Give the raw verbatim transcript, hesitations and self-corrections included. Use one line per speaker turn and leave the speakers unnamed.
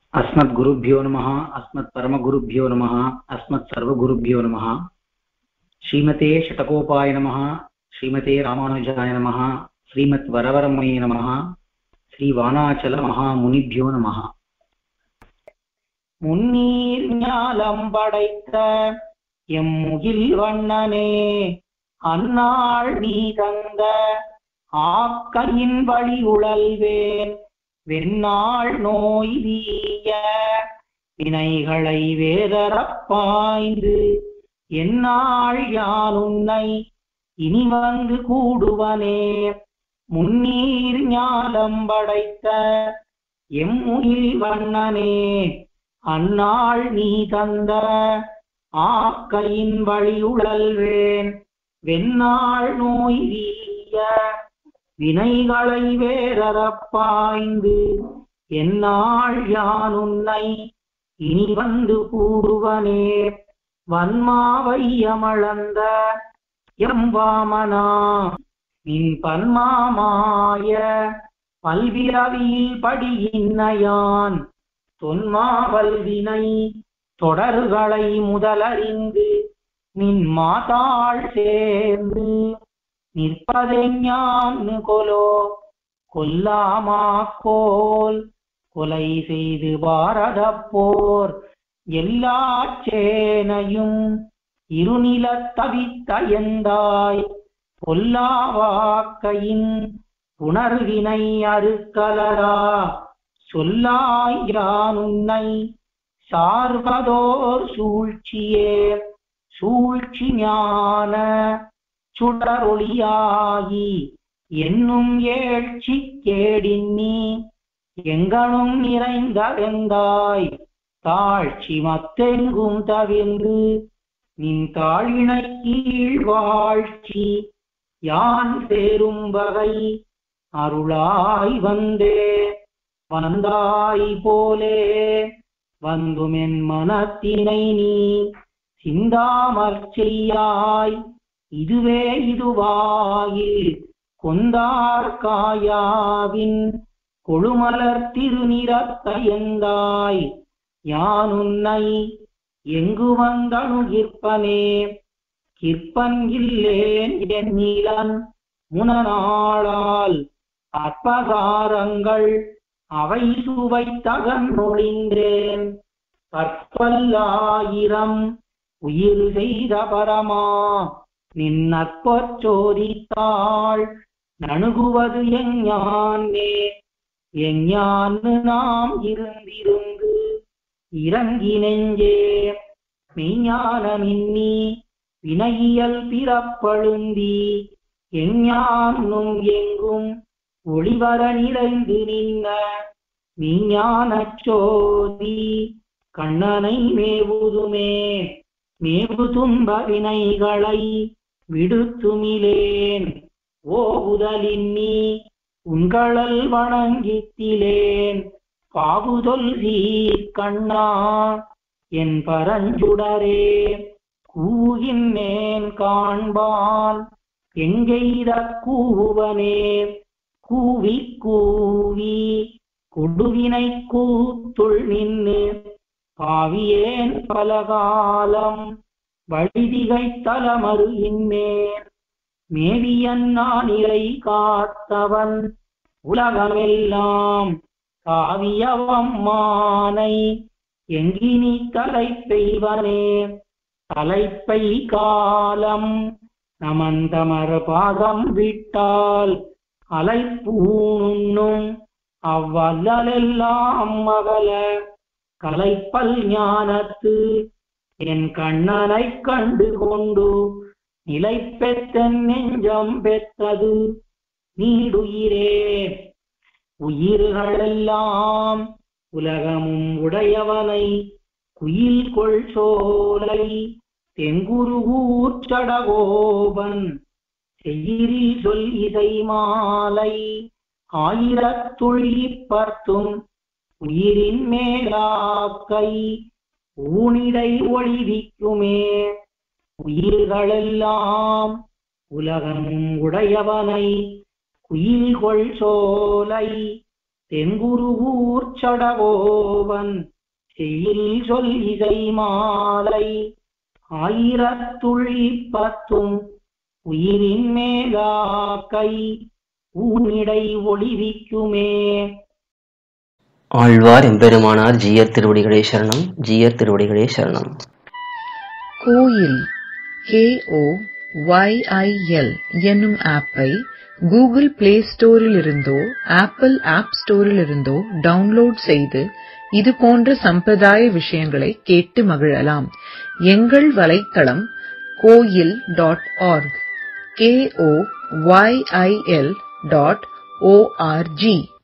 अस्मद्गुरुभ्यो नमः। अस्मत्परमगुरुभ्यो नमः। अस्मत्सर्वगुरुभ्यो नमः। श्रीमते शतकोपाय नमः। श्रीमते रामानुजाय नमः। श्रीमद्वरवरमुने नमः। श्रीवानाचल महामुनिभ्यो नमः. முன்னீர் ஞாலம் படைத்த எம்முகில் வண்ணனே, அந்நாள் நீ தந்த ஆக்கையின் வழி உழல்வேன் வெண்ணாள் நோய் தீய வினைகளை வேதரப்பாய்ந்து எந்நாள் யான் உன்னை இனி வந்து கூடுவனே. முன்னீர் ஞாலம் படைத்த எம்முகில் வண்ணனே, அந்நாள் நீ தந்த ஆக்கையின் வழி உழல்வேன் வெண்ணாள் நோய் தீய வினைகளை வேறறப்பாய்ந்து எந்நாள் யான் உன்னை இனி வந்து கூடுவனே. வன்மாவை அமளந்த எம்பாமனா, நின் பன்மாமாய பல்விரவியில் படியின்னையான் தொன்மாவல்வினை தொடர்களை முதலறிந்து நின் மாதாள் சேர்ந்து நிற்பதெஞ்ஞான் கொலோ கொல்லாமாக்கோல். கொலை செய்து பாரத போர் எல்லா சேனையும் இருநிலத் தவித்த எந்தாய் பொல்லாவாக்கையின் புணர்வினை அறுக்கலரா சொல்லாய் யான் உன்னை சார்வதோர் சூழ்ச்சியே. சூழ்ச்சி ஞான சுடரொளியாகி என்னும் ஏழ்ச்சி கேடின்னி எங்கனும் நிறைந்த வெந்தாய் தாழ்ச்சி மத்தெங்கும் தவிர்ந்து நின் தாழினை கீழ் வாழ்ச்சி யான் சேரும் வகை அருளாய் வந்தே. வந்தாய் போலே வந்துமென் மனத்தினை நீ சிந்தாமற் செய்யாய். இதுவே இதுவாயில் கொந்தார் காயாவின் கொழுமலர் திருநிறத்தையந்தாய் யான் உன்னை எங்கு வந்தணுகிற்பனே. கிற்பன் இல்லேன் என் நீலன் முனநாளால் அற்பகாரங்கள் அவை சுவை தகன்னொழிந்தேன். பற்பல்லாயிரம் உயிர் செய்த பரமா நின் நற்பொற் சோதித்தாள் நணுகுவது எஞ்ஞானே. எஞ்ஞான்னு நாம் இருந்திருந்து இறங்கி நெஞ்சே மெய்ஞானமின்னி வினையியல் பிறப்பழுந்தி எஞ்ஞானும் எங்கும் ஒளிவர நிறைந்து நின்ன மெய்ஞானச் சோதி கண்ணனை மேவுதுமே. மேவு துன்ப வினைகளை விடுத்துமிலேன் ஓவுதலின்னி உண்களல் வணங்கித்திலேன். பாவுதொல் சீர் கண்ணா என் பரஞ்சுடரே, கூகின்னேன் காண்பான் எங்கெய்த கூவனே. கூவி கூவி கொடுவினை கூத்துள் நின்று பாவியேன் பலகாலம் வழிதிகை தலமறு இன்மேல். மேவியன் நான் இறை காத்தவன் உலகமெல்லாம் காவியவம்மானை எங்கினி தலை பெய்வனே. தலைப்பை காலம் நமந்தமர் பாதம் விட்டால் அலைப்பூணும் அவ்வல்லலெல்லாம் மகள. கலைப்பல் ஞானத்து என் கண்ணனை கண்டு கொண்டு நிலை பெற்றன் நெஞ்சம் பெற்றது நீடுயிரே. உயிர்களெல்லாம் உலகமும் உடையவனை குயில் கொள் சோலை தெங்குருகூர் சடகோபன் செயிரில் சொல் இசை மாலை ஆயிரத்துழி பத்தும் உயிரின் மேலாக்கை ஊனிடை ஒளிவிக்குமே. உயிர்களெல்லாம் உலகமும் உடையவனை குயில் கொள் சோலை தென்குருகூர் சடகோவன் செய்யில் சொல் இசை மாலை ஆயிரத்துள் இப்பத்தும் உயிரின் மேலாக்கை ஊனிடை ஒளிவிக்குமே.
ஆழ்வார் எம்பெருமானார் ஜீயர் திருவடிகளே சரணம். ஜீயர் திருவடிகளே சரணம்.
கோயில் K O Y I L என்னும் ஆப்பை கூகுள் பிளே ஸ்டோரில் இருந்தோ ஆப்பிள் ஆப் ஸ்டோரில் இருந்தோ டவுன்லோட் செய்து இது போன்ற சம்பிரதாய விஷயங்களை கேட்டு மகிழலாம். எங்கள் வலைத்தளம் கோயில் dot org K O Y I L dot O R G